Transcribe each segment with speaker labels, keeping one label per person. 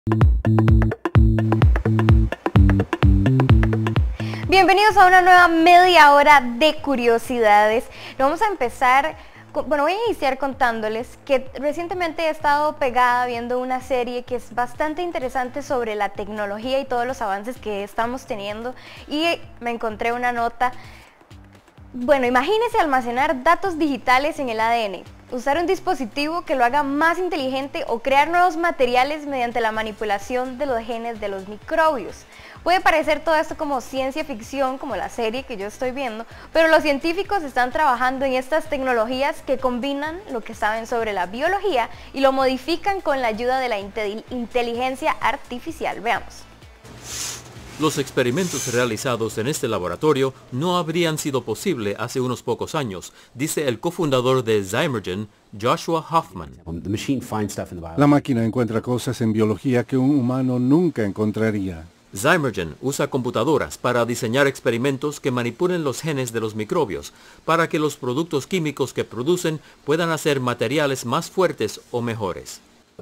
Speaker 1: Bienvenidos a una nueva media hora de curiosidades. Vamos a empezar, voy a iniciar contándoles que recientemente he estado pegada viendo una serie que es bastante interesante sobre la tecnología y todos los avances que estamos teniendo, y me encontré una nota. Bueno, imagínense almacenar datos digitales en el ADN, usar un dispositivo que lo haga más inteligente o crear nuevos materiales mediante la manipulación de los genes de los microbios. Puede parecer todo esto como ciencia ficción, como la serie que yo estoy viendo, pero los científicos están trabajando en estas tecnologías que combinan lo que saben sobre la biología y lo modifican con la ayuda de la inteligencia artificial. Veamos.
Speaker 2: Los experimentos realizados en este laboratorio no habrían sido posibles hace unos pocos años, dice el cofundador de Zymergen, Joshua Hoffman.
Speaker 3: La máquina encuentra cosas en biología que un humano nunca encontraría.
Speaker 2: Zymergen usa computadoras para diseñar experimentos que manipulen los genes de los microbios para que los productos químicos que producen puedan hacer materiales más fuertes o mejores.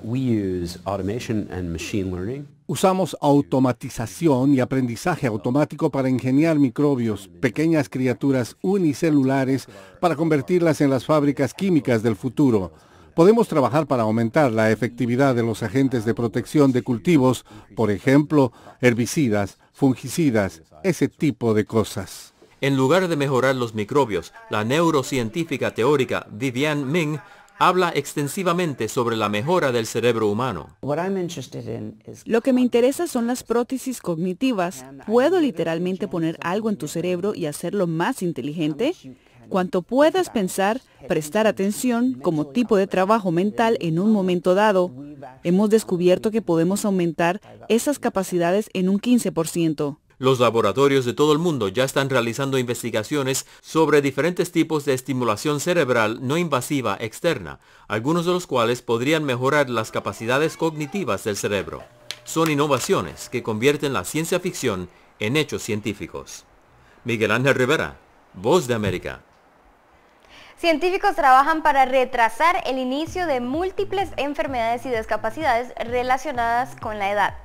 Speaker 3: Usamos automatización y aprendizaje automático para ingeniar microbios, pequeñas criaturas unicelulares, para convertirlas en las fábricas químicas del futuro. Podemos trabajar para aumentar la efectividad de los agentes de protección de cultivos, por ejemplo, herbicidas, fungicidas, ese tipo de cosas.
Speaker 2: En lugar de mejorar los microbios, la neurocientífica teórica Viviane Ming habla extensivamente sobre la mejora del cerebro humano.
Speaker 4: Lo que me interesa son las prótesis cognitivas. ¿Puedo literalmente poner algo en tu cerebro y hacerlo más inteligente? Cuanto puedas pensar, prestar atención como tipo de trabajo mental en un momento dado. Hemos descubierto que podemos aumentar esas capacidades en un 15%.
Speaker 2: Los laboratorios de todo el mundo ya están realizando investigaciones sobre diferentes tipos de estimulación cerebral no invasiva externa, algunos de los cuales podrían mejorar las capacidades cognitivas del cerebro. Son innovaciones que convierten la ciencia ficción en hechos científicos. Miguel Ángel Rivera, Voz de América.
Speaker 1: Científicos trabajan para retrasar el inicio de múltiples enfermedades y discapacidades relacionadas con la edad.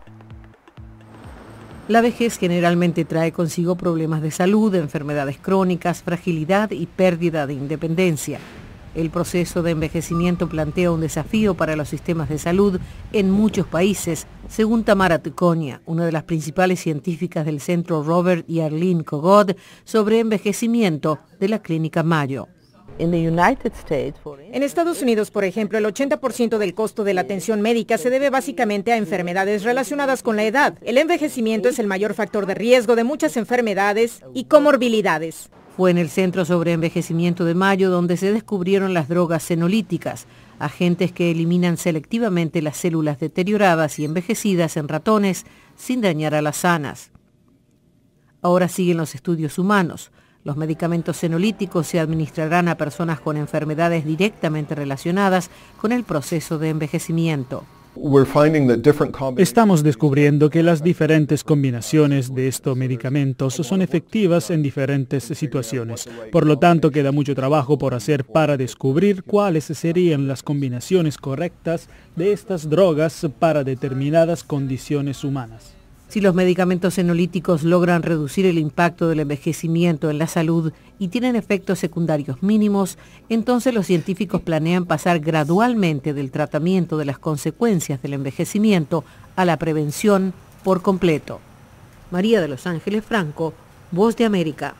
Speaker 5: La vejez generalmente trae consigo problemas de salud, enfermedades crónicas, fragilidad y pérdida de independencia. El proceso de envejecimiento plantea un desafío para los sistemas de salud en muchos países, según Tamara Tuconia, una de las principales científicas del Centro Robert y Arlene Kogod sobre envejecimiento de la Clínica Mayo.
Speaker 6: En Estados Unidos, por ejemplo, el 80% del costo de la atención médica se debe básicamente a enfermedades relacionadas con la edad. El envejecimiento es el mayor factor de riesgo de muchas enfermedades y comorbilidades.
Speaker 5: Fue en el Centro sobre Envejecimiento de Mayo donde se descubrieron las drogas senolíticas, agentes que eliminan selectivamente las células deterioradas y envejecidas en ratones sin dañar a las sanas. Ahora siguen los estudios humanos. Los medicamentos senolíticos se administrarán a personas con enfermedades directamente relacionadas con el proceso de envejecimiento.
Speaker 7: Estamos descubriendo que las diferentes combinaciones de estos medicamentos son efectivas en diferentes situaciones. Por lo tanto, queda mucho trabajo por hacer para descubrir cuáles serían las combinaciones correctas de estas drogas para determinadas condiciones humanas.
Speaker 5: Si los medicamentos senolíticos logran reducir el impacto del envejecimiento en la salud y tienen efectos secundarios mínimos, entonces los científicos planean pasar gradualmente del tratamiento de las consecuencias del envejecimiento a la prevención por completo. María de Los Ángeles Franco, Voz de América.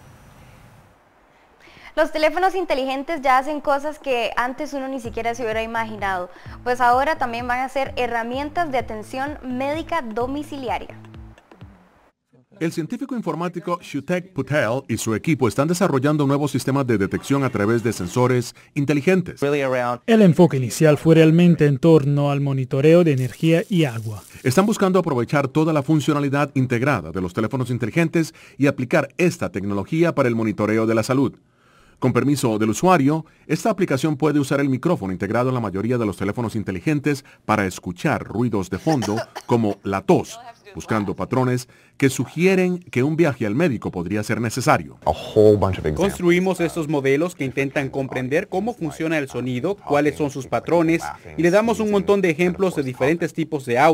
Speaker 1: Los teléfonos inteligentes ya hacen cosas que antes uno ni siquiera se hubiera imaginado, pues ahora también van a ser herramientas de atención médica domiciliaria.
Speaker 8: El científico informático Shutek Patel y su equipo están desarrollando nuevos sistemas de detección a través de sensores inteligentes.
Speaker 7: El enfoque inicial fue realmente en torno al monitoreo de energía y agua.
Speaker 8: Están buscando aprovechar toda la funcionalidad integrada de los teléfonos inteligentes y aplicar esta tecnología para el monitoreo de la salud. Con permiso del usuario, esta aplicación puede usar el micrófono integrado en la mayoría de los teléfonos inteligentes para escuchar ruidos de fondo como la tos, buscando patrones que sugieren que un viaje al médico podría ser necesario.
Speaker 9: Construimos estos modelos que intentan comprender cómo funciona el sonido, cuáles son sus patrones, y le damos un montón de ejemplos de diferentes tipos de audio,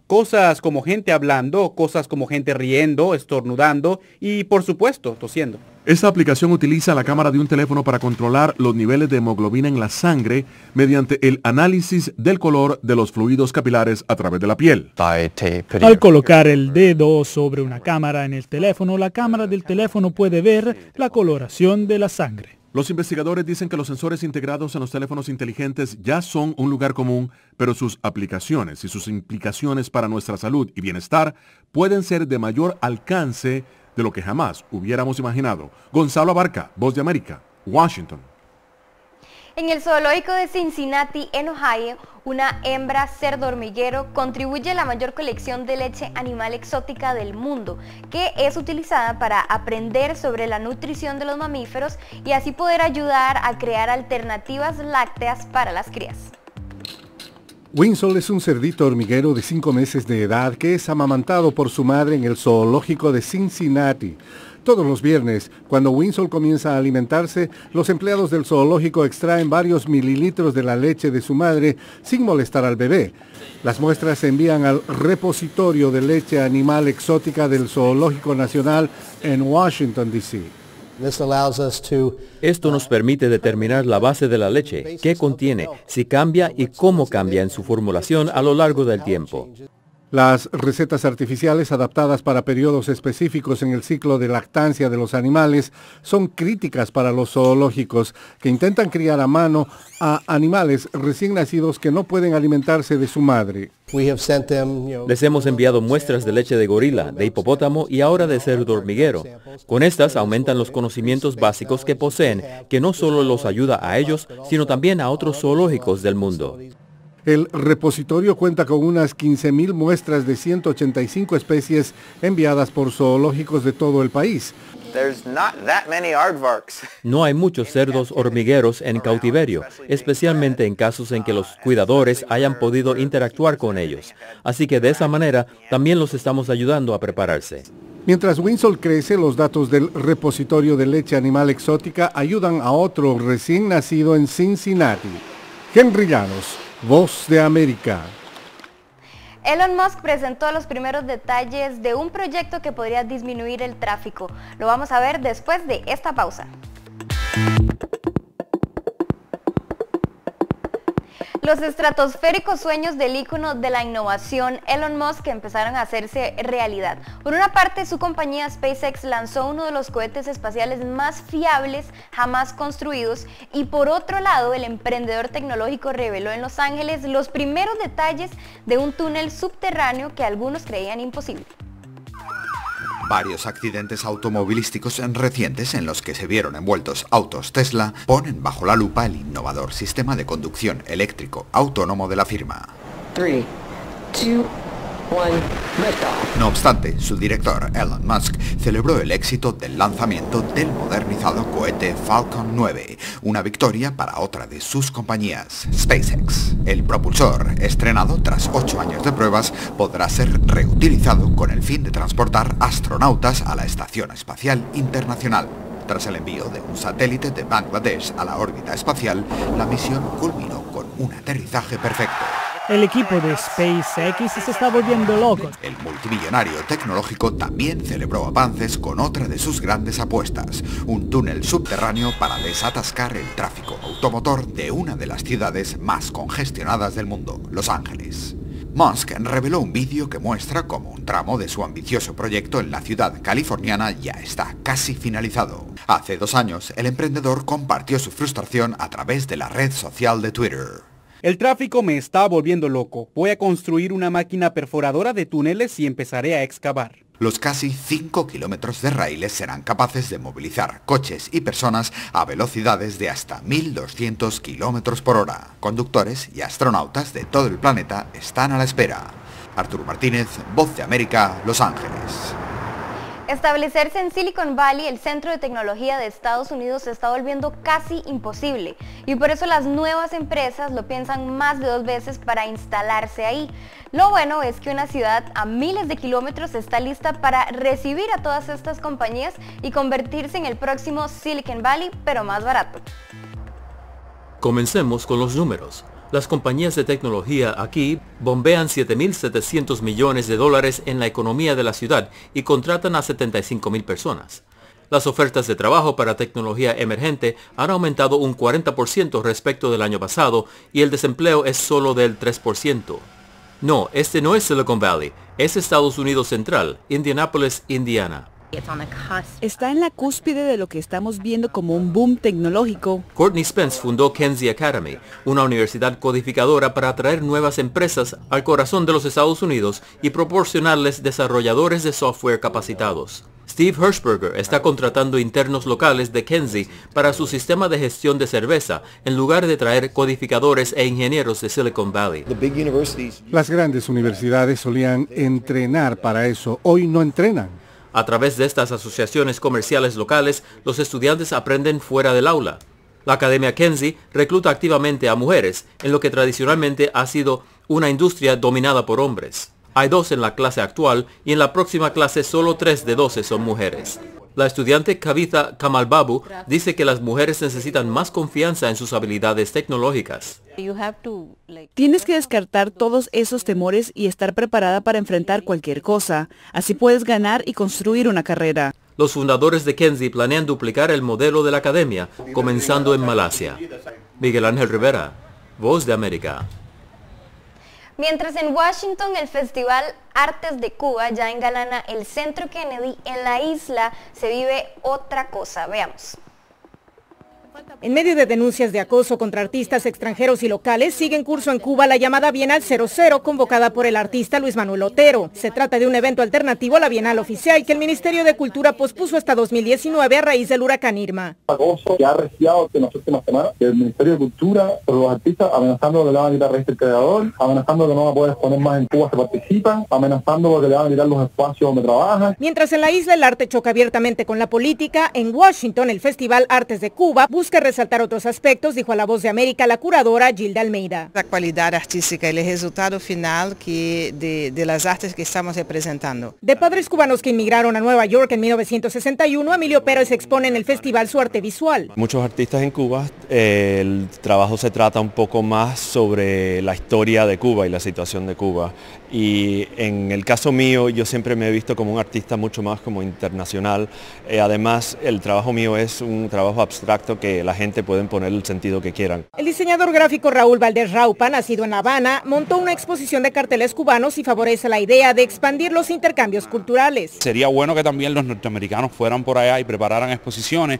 Speaker 9: Cosas como gente hablando, cosas como gente riendo, estornudando y, por supuesto, tosiendo.
Speaker 8: Esta aplicación utiliza la cámara de un teléfono para controlar los niveles de hemoglobina en la sangre mediante el análisis del color de los fluidos capilares a través de la piel.
Speaker 7: Al colocar el dedo sobre una cámara en el teléfono, la cámara del teléfono puede ver la coloración de la sangre.
Speaker 8: Los investigadores dicen que los sensores integrados en los teléfonos inteligentes ya son un lugar común, pero sus aplicaciones y sus implicaciones para nuestra salud y bienestar pueden ser de mayor alcance de lo que jamás hubiéramos imaginado. Gonzalo Abarca, Voz de América, Washington.
Speaker 1: En el zoológico de Cincinnati, en Ohio, una hembra cerdo hormiguero contribuye a la mayor colección de leche animal exótica del mundo, que es utilizada para aprender sobre la nutrición de los mamíferos y así poder ayudar a crear alternativas lácteas para las crías.
Speaker 3: Winsol es un cerdito hormiguero de 5 meses de edad que es amamantado por su madre en el zoológico de Cincinnati. Todos los viernes, cuando Winsol comienza a alimentarse, los empleados del zoológico extraen varios mililitros de la leche de su madre sin molestar al bebé. Las muestras se envían al repositorio de leche animal exótica del Zoológico Nacional en Washington, D.C.
Speaker 2: Esto nos permite determinar la base de la leche, qué contiene, si cambia y cómo cambia en su formulación a lo largo del tiempo.
Speaker 3: Las recetas artificiales adaptadas para periodos específicos en el ciclo de lactancia de los animales son críticas para los zoológicos que intentan criar a mano a animales recién nacidos que no pueden alimentarse de su madre.
Speaker 2: Les hemos enviado muestras de leche de gorila, de hipopótamo y ahora de cerdo hormiguero. Con estas aumentan los conocimientos básicos que poseen, que no solo los ayuda a ellos, sino también a otros zoológicos del mundo.
Speaker 3: El repositorio cuenta con unas 15,000 muestras de 185 especies enviadas por zoológicos de todo el país.
Speaker 2: No hay muchos cerdos hormigueros en cautiverio, especialmente en casos en que los cuidadores hayan podido interactuar con ellos. Así que de esa manera también los estamos ayudando a prepararse.
Speaker 3: Mientras Winsol crece, los datos del repositorio de leche animal exótica ayudan a otro recién nacido en Cincinnati. Henry Llanos, Voz de América.
Speaker 1: Elon Musk presentó los primeros detalles de un proyecto que podría disminuir el tráfico. Lo vamos a ver después de esta pausa. Los estratosféricos sueños del ícono de la innovación Elon Musk empezaron a hacerse realidad. Por una parte, su compañía SpaceX lanzó uno de los cohetes espaciales más fiables jamás construidos y por otro lado, el emprendedor tecnológico reveló en Los Ángeles los primeros detalles de un túnel subterráneo que algunos creían imposible.
Speaker 10: Varios accidentes automovilísticos recientes en los que se vieron envueltos autos Tesla ponen bajo la lupa el innovador sistema de conducción eléctrico autónomo de la firma.
Speaker 11: 3, 2, 1,
Speaker 10: No obstante, su director, Elon Musk, celebró el éxito del lanzamiento del modernizado cohete Falcon 9, una victoria para otra de sus compañías, SpaceX. El propulsor, estrenado tras 8 años de pruebas, podrá ser reutilizado con el fin de transportar astronautas a la Estación Espacial Internacional. Tras el envío de un satélite de Bangladesh a la órbita espacial, la misión culminó con un aterrizaje perfecto.
Speaker 7: El equipo de SpaceX se está volviendo loco.
Speaker 10: El multimillonario tecnológico también celebró avances con otra de sus grandes apuestas, un túnel subterráneo para desatascar el tráfico automotor de una de las ciudades más congestionadas del mundo, Los Ángeles. Musk reveló un vídeo que muestra cómo un tramo de su ambicioso proyecto en la ciudad californiana ya está casi finalizado. Hace 2 años, el emprendedor compartió su frustración a través de la red social de Twitter.
Speaker 9: El tráfico me está volviendo loco. Voy a construir una máquina perforadora de túneles y empezaré a excavar.
Speaker 10: Los casi 5 kilómetros de raíles serán capaces de movilizar coches y personas a velocidades de hasta 1.200 kilómetros por hora. Conductores y astronautas de todo el planeta están a la espera. Arturo Martínez, Voz de América, Los Ángeles.
Speaker 1: Establecerse en Silicon Valley, el centro de tecnología de Estados Unidos, se está volviendo casi imposible y por eso las nuevas empresas lo piensan más de 2 veces para instalarse ahí. Lo bueno es que una ciudad a miles de kilómetros está lista para recibir a todas estas compañías y convertirse en el próximo Silicon Valley, pero más barato.
Speaker 2: Comencemos con los números. Las compañías de tecnología aquí bombean $7.700 millones en la economía de la ciudad y contratan a 75,000 personas. Las ofertas de trabajo para tecnología emergente han aumentado un 40% respecto del año pasado y el desempleo es solo del 3%. No, este no es Silicon Valley, es Estados Unidos Central, Indianapolis, Indiana.
Speaker 4: Está en la cúspide de lo que estamos viendo como un boom tecnológico.
Speaker 2: Courtney Spence fundó Kenzie Academy, una universidad codificadora para atraer nuevas empresas al corazón de los Estados Unidos y proporcionarles desarrolladores de software capacitados. Steve Hirschberger está contratando internos locales de Kenzie para su sistema de gestión de cerveza, en lugar de traer codificadores e ingenieros de Silicon Valley.
Speaker 3: Las grandes universidades solían entrenar para eso, hoy no entrenan.
Speaker 2: A través de estas asociaciones comerciales locales, los estudiantes aprenden fuera del aula. La Academia Kenzie recluta activamente a mujeres, en lo que tradicionalmente ha sido una industria dominada por hombres. Hay 2 en la clase actual y en la próxima clase solo 3 de 12 son mujeres. La estudiante Kavitha Kamalbabu dice que las mujeres necesitan más confianza en sus habilidades tecnológicas.
Speaker 4: Tienes que descartar todos esos temores y estar preparada para enfrentar cualquier cosa. Así puedes ganar y construir una carrera.
Speaker 2: Los fundadores de Kenzie planean duplicar el modelo de la academia, comenzando en Malasia. Miguel Ángel Rivera, Voz de América.
Speaker 1: Mientras en Washington el Festival Artes de Cuba ya engalana el Centro Kennedy, en la isla se vive otra cosa. Veamos.
Speaker 6: En medio de denuncias de acoso contra artistas extranjeros y locales, sigue en curso en Cuba la llamada Bienal 00, convocada por el artista Luis Manuel Otero. Se trata de un evento alternativo a la Bienal oficial que el Ministerio de Cultura pospuso hasta 2019 a raíz del huracán Irma.
Speaker 12: Acoso que ha arreciado en las últimas semanas el Ministerio de Cultura por los artistas, amenazando que le van a quitar registro del creador, amenazando que no va a poder exponer más en Cuba si participan, amenazando que le van a quitar los espacios donde trabajan.
Speaker 6: Mientras en la isla el arte choca abiertamente con la política, en Washington el Festival Artes de Cuba busca resaltar otros aspectos, dijo a La Voz de América la curadora Gilda Almeida.
Speaker 13: La calidad artística y el resultado final de las artes que estamos representando.
Speaker 6: De padres cubanos que inmigraron a Nueva York en 1961, Emilio Pérez expone en el festival su arte visual.
Speaker 14: Muchos artistas en Cuba, el trabajo se trata un poco más sobre la historia de Cuba y la situación de Cuba. Y en el caso mío, yo siempre me he visto como un artista mucho más como internacional. Además, el trabajo mío es un trabajo abstracto que la gente puede poner el sentido que quieran.
Speaker 6: El diseñador gráfico Raúl Valdés Raupa, nacido en La Habana, montó una exposición de carteles cubanos y favorece la idea de expandir los intercambios culturales.
Speaker 15: Sería bueno que también los norteamericanos fueran por allá y prepararan exposiciones,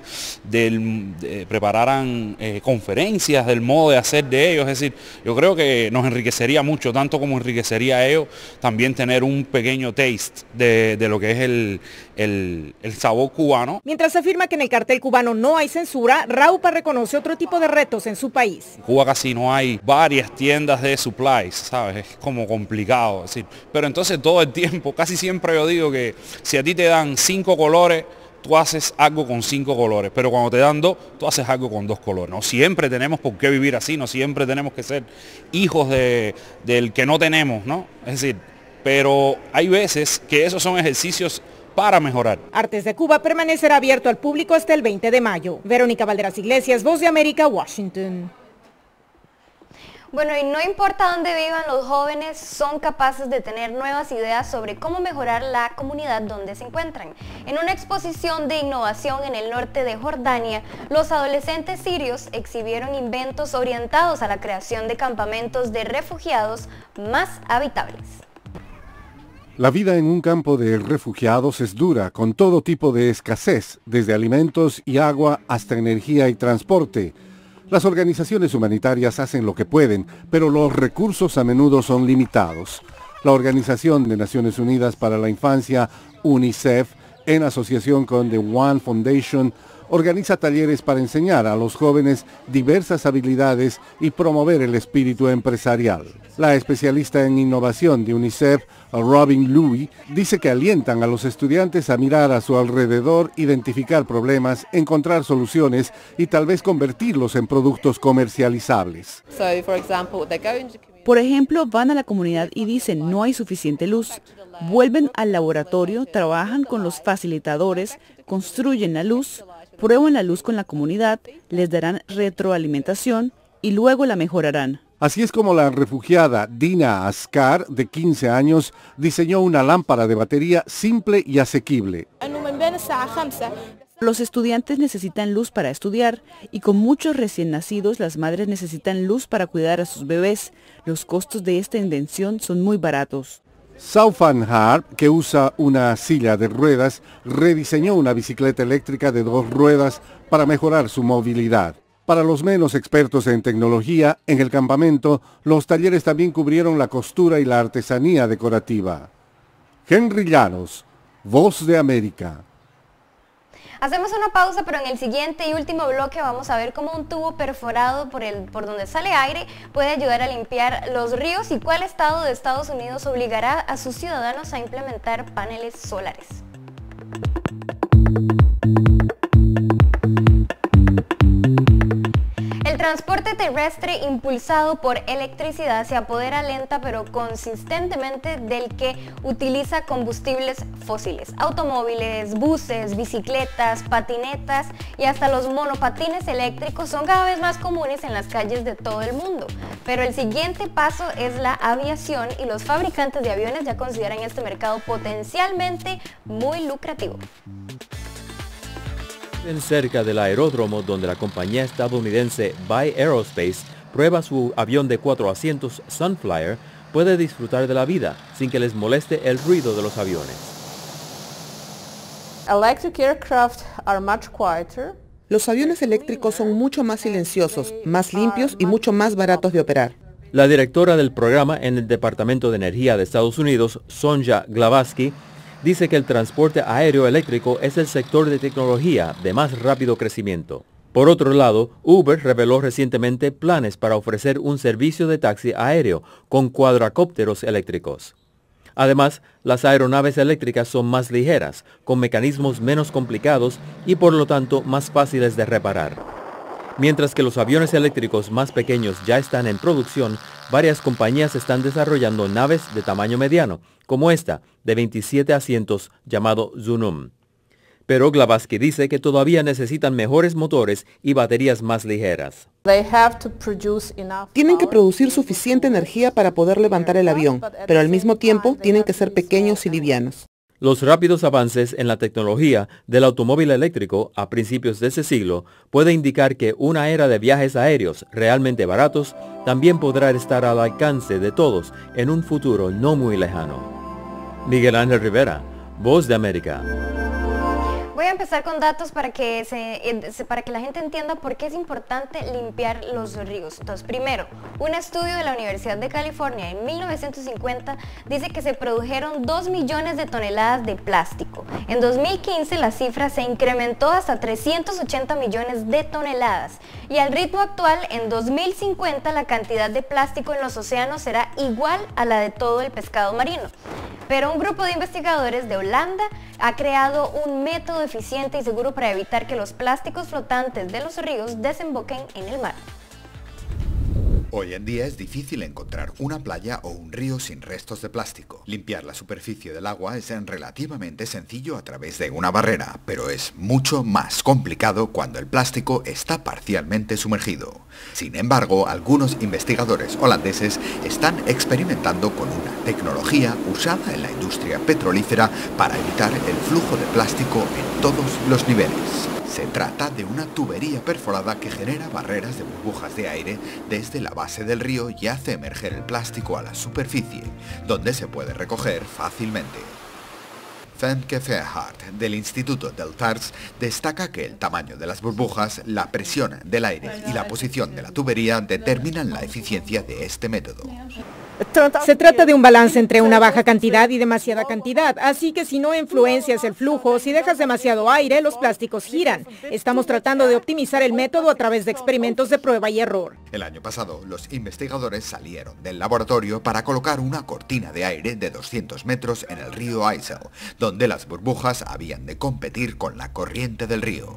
Speaker 15: prepararan conferencias del modo de hacer de ellos. Es decir, yo creo que nos enriquecería mucho, tanto como enriquecería a ellos también tener un pequeño taste de lo que es el sabor cubano.
Speaker 6: Mientras afirma que en el cartel cubano no hay censura, Raupa reconoce otro tipo de retos en su país.
Speaker 15: En Cuba casi no hay varias tiendas de supplies, ¿sabes? Es como complicado decir. Pero entonces todo el tiempo, casi siempre yo digo que si a ti te dan 5 colores, tú haces algo con 5 colores, pero cuando te dan 2, tú haces algo con 2 colores. No siempre tenemos por qué vivir así, no siempre tenemos que ser hijos del que no tenemos, ¿no? Es decir, pero hay veces que esos son ejercicios para mejorar.
Speaker 6: Artes de Cuba permanecerá abierto al público hasta el 20 de mayo. Verónica Valderas Iglesias, Voz de América, Washington.
Speaker 1: Bueno, y no importa dónde vivan, los jóvenes son capaces de tener nuevas ideas sobre cómo mejorar la comunidad donde se encuentran. En una exposición de innovación en el norte de Jordania, los adolescentes sirios exhibieron inventos orientados a la creación de campamentos de refugiados más habitables.
Speaker 3: La vida en un campo de refugiados es dura, con todo tipo de escasez, desde alimentos y agua hasta energía y transporte. Las organizaciones humanitarias hacen lo que pueden, pero los recursos a menudo son limitados. La Organización de Naciones Unidas para la Infancia, UNICEF, en asociación con The One Foundation, organiza talleres para enseñar a los jóvenes diversas habilidades y promover el espíritu empresarial. La especialista en innovación de UNICEF, Robin Louis, dice que alientan a los estudiantes a mirar a su alrededor, identificar problemas, encontrar soluciones y tal vez convertirlos en productos comercializables.
Speaker 4: Por ejemplo, van a la comunidad y dicen no hay suficiente luz. Vuelven al laboratorio, trabajan con los facilitadores, construyen la luz, prueban la luz con la comunidad, les darán retroalimentación y luego la mejorarán.
Speaker 3: Así es como la refugiada Dina Askar, de 15 años, diseñó una lámpara de batería simple y asequible.
Speaker 4: Los estudiantes necesitan luz para estudiar y con muchos recién nacidos las madres necesitan luz para cuidar a sus bebés. Los costos de esta invención son muy baratos.
Speaker 3: Saufan Harp, que usa una silla de ruedas, rediseñó una bicicleta eléctrica de 2 ruedas para mejorar su movilidad. Para los menos expertos en tecnología, en el campamento, los talleres también cubrieron la costura y la artesanía decorativa. Henry Llanos, Voz de América.
Speaker 1: Hacemos una pausa, pero en el siguiente y último bloque vamos a ver cómo un tubo perforado por donde sale aire puede ayudar a limpiar los ríos y cuál estado de Estados Unidos obligará a sus ciudadanos a implementar paneles solares. El transporte terrestre impulsado por electricidad se apodera lenta pero consistentemente del que utiliza combustibles fósiles. Automóviles, buses, bicicletas, patinetas y hasta los monopatines eléctricos son cada vez más comunes en las calles de todo el mundo. Pero el siguiente paso es la aviación y los fabricantes de aviones ya consideran este mercado potencialmente muy lucrativo.
Speaker 2: Cerca del aeródromo donde la compañía estadounidense Bay Aerospace prueba su avión de 4 asientos Sunflyer, puede disfrutar de la vida sin que les moleste el ruido de los aviones.
Speaker 16: Los aviones eléctricos son mucho más silenciosos, más limpios y mucho más baratos de operar.
Speaker 2: La directora del programa en el Departamento de Energía de Estados Unidos, Sonja Glavatsky, dice que el transporte aéreo eléctrico es el sector de tecnología de más rápido crecimiento. Por otro lado, Uber reveló recientemente planes para ofrecer un servicio de taxi aéreo con cuadracópteros eléctricos. Además, las aeronaves eléctricas son más ligeras, con mecanismos menos complicados y por lo tanto más fáciles de reparar. Mientras que los aviones eléctricos más pequeños ya están en producción, varias compañías están desarrollando naves de tamaño mediano, como esta, de 27 asientos, llamado Zunum. Pero Glavatsky dice que todavía necesitan mejores motores y baterías más ligeras.
Speaker 16: Tienen que producir suficiente energía para poder levantar el avión, pero al mismo tiempo tienen que ser pequeños y livianos.
Speaker 2: Los rápidos avances en la tecnología del automóvil eléctrico a principios de este siglo puede indicar que una era de viajes aéreos realmente baratos también podrá estar al alcance de todos en un futuro no muy lejano. Miguel Ángel Rivera, Voz de América.
Speaker 1: Voy a empezar con datos para que la gente entienda por qué es importante limpiar los ríos. Entonces, primero, un estudio de la Universidad de California en 1950 dice que se produjeron 2 millones de toneladas de plástico. En 2015 la cifra se incrementó hasta 380 millones de toneladas. Y al ritmo actual, en 2050 la cantidad de plástico en los océanos será igual a la de todo el pescado marino. Pero un grupo de investigadores de Holanda ha creado un método eficiente y seguro para evitar que los plásticos flotantes de los ríos desemboquen en el mar.
Speaker 10: Hoy en día es difícil encontrar una playa o un río sin restos de plástico. Limpiar la superficie del agua es relativamente sencillo a través de una barrera, pero es mucho más complicado cuando el plástico está parcialmente sumergido. Sin embargo, algunos investigadores holandeses están experimentando con una tecnología usada en la industria petrolífera para evitar el flujo de plástico en todos los niveles. Se trata de una tubería perforada que genera barreras de burbujas de aire desde la base del río y hace emerger el plástico a la superficie, donde se puede recoger fácilmente. Femke Verhart, del Instituto del TARS, destaca que el tamaño de las burbujas, la presión del aire y la posición de la tubería determinan la eficiencia de este método.
Speaker 6: Se trata de un balance entre una baja cantidad y demasiada cantidad, así que si no influencias el flujo, si dejas demasiado aire, los plásticos giran. Estamos tratando de optimizar el método a través de experimentos de prueba y error.
Speaker 10: El año pasado, los investigadores salieron del laboratorio para colocar una cortina de aire de 200 metros en el río Isel, donde las burbujas habían de competir con la corriente del río.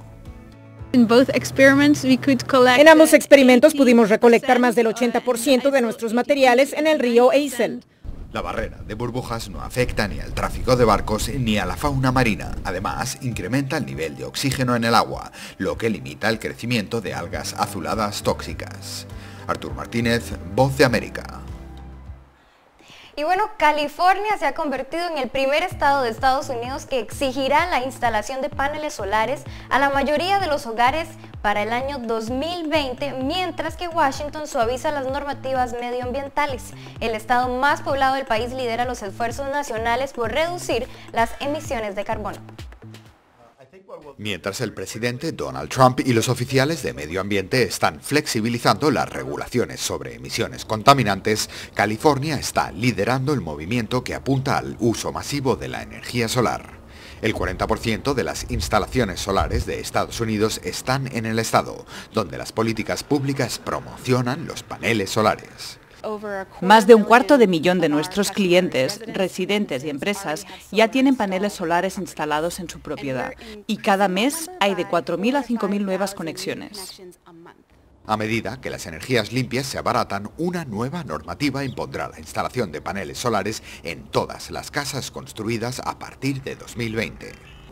Speaker 6: En ambos experimentos pudimos recolectar más del 80% de nuestros materiales en el río Isel.
Speaker 10: La barrera de burbujas no afecta ni al tráfico de barcos ni a la fauna marina. Además, incrementa el nivel de oxígeno en el agua, lo que limita el crecimiento de algas azuladas tóxicas. Artur Martínez, Voz de América.
Speaker 1: Y bueno, California se ha convertido en el primer estado de Estados Unidos que exigirá la instalación de paneles solares a la mayoría de los hogares para el año 2020, mientras que Washington suaviza las normativas medioambientales. El estado más poblado del país lidera los esfuerzos nacionales por reducir las emisiones de carbono.
Speaker 10: Mientras el presidente Donald Trump y los oficiales de medio ambiente están flexibilizando las regulaciones sobre emisiones contaminantes, California está liderando el movimiento que apunta al uso masivo de la energía solar. El 40% de las instalaciones solares de Estados Unidos están en el estado, donde las políticas públicas promocionan los paneles solares.
Speaker 4: Más de 250.000 de nuestros clientes, residentes y empresas ya tienen paneles solares instalados en su propiedad y cada mes hay de 4.000 a 5.000 nuevas conexiones.
Speaker 10: A medida que las energías limpias se abaratan, una nueva normativa impondrá la instalación de paneles solares en todas las casas construidas a partir de 2020.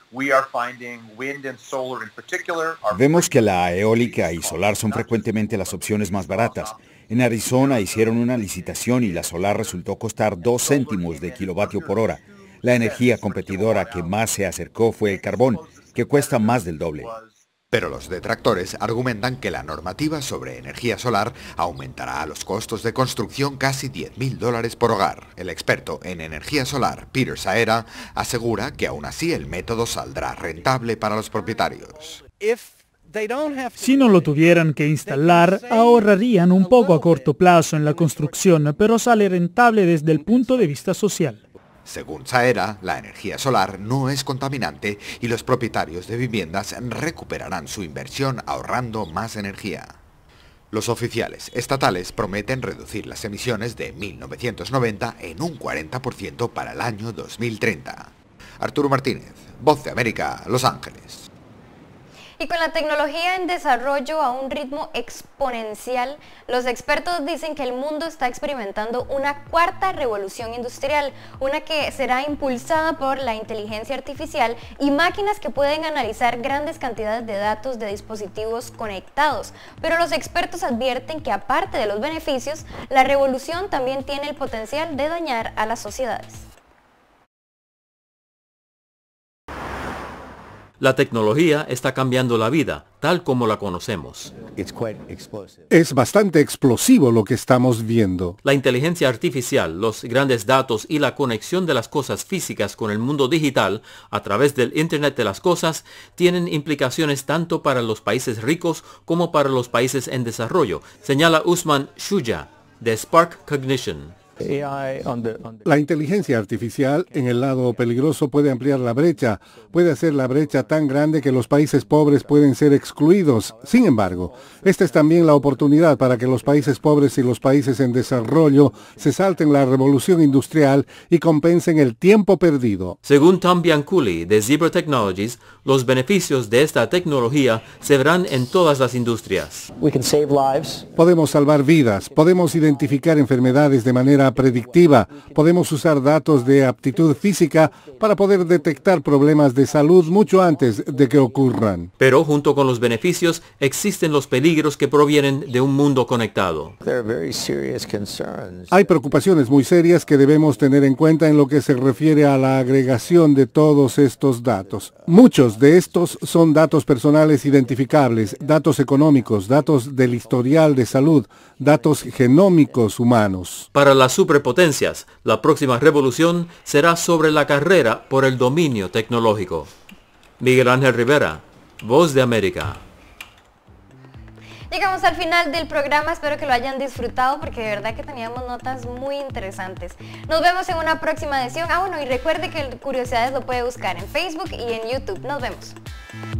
Speaker 17: Vemos que la eólica y solar son frecuentemente las opciones más baratas. En Arizona hicieron una licitación y la solar resultó costar 2 céntimos de kilovatio por hora. La energía competidora que más se acercó fue el carbón, que cuesta más del doble.
Speaker 10: Pero los detractores argumentan que la normativa sobre energía solar aumentará los costos de construcción casi $10.000 por hogar. El experto en energía solar, Peter Saera, asegura que aún así el método saldrá rentable para los propietarios.
Speaker 7: Si no lo tuvieran que instalar, ahorrarían un poco a corto plazo en la construcción, pero sale rentable desde el punto de vista social.
Speaker 10: Según Saera, la energía solar no es contaminante y los propietarios de viviendas recuperarán su inversión ahorrando más energía. Los oficiales estatales prometen reducir las emisiones de 1990 en un 40% para el año 2030. Arturo Martínez, Voz de América, Los Ángeles.
Speaker 1: Y con la tecnología en desarrollo a un ritmo exponencial, los expertos dicen que el mundo está experimentando una cuarta revolución industrial, una que será impulsada por la inteligencia artificial y máquinas que pueden analizar grandes cantidades de datos de dispositivos conectados. Pero los expertos advierten que aparte de los beneficios, la revolución también tiene el potencial de dañar a las sociedades.
Speaker 2: La tecnología está cambiando la vida, tal como la conocemos.
Speaker 3: Es bastante explosivo lo que estamos viendo.
Speaker 2: La inteligencia artificial, los grandes datos y la conexión de las cosas físicas con el mundo digital a través del Internet de las Cosas tienen implicaciones tanto para los países ricos como para los países en desarrollo, señala Usman Shuja, de Spark Cognition.
Speaker 3: La inteligencia artificial en el lado peligroso puede ampliar la brecha, puede hacer la brecha tan grande que los países pobres pueden ser excluidos. Sin embargo, esta es también la oportunidad para que los países pobres y los países en desarrollo se salten la revolución industrial y compensen el tiempo perdido.
Speaker 2: Según Tom Bianculli de Zebra Technologies, los beneficios de esta tecnología se verán en todas las industrias.
Speaker 3: Podemos salvar vidas, podemos identificar enfermedades de manera predictiva, podemos usar datos de aptitud física para poder detectar problemas de salud mucho antes de que ocurran.
Speaker 2: Pero junto con los beneficios existen los peligros que provienen de un mundo conectado.
Speaker 3: Hay preocupaciones muy serias que debemos tener en cuenta en lo que se refiere a la agregación de todos estos datos. Muchos de estos son datos personales identificables, datos económicos, datos del historial de salud, datos genómicos humanos.
Speaker 2: Para las superpotencias, la próxima revolución será sobre la carrera por el dominio tecnológico. Miguel Ángel Rivera, Voz de América.
Speaker 1: Llegamos al final del programa, espero que lo hayan disfrutado porque de verdad que teníamos notas muy interesantes. Nos vemos en una próxima edición. Y recuerde que Curiosidades lo puede buscar en Facebook y en YouTube. Nos vemos.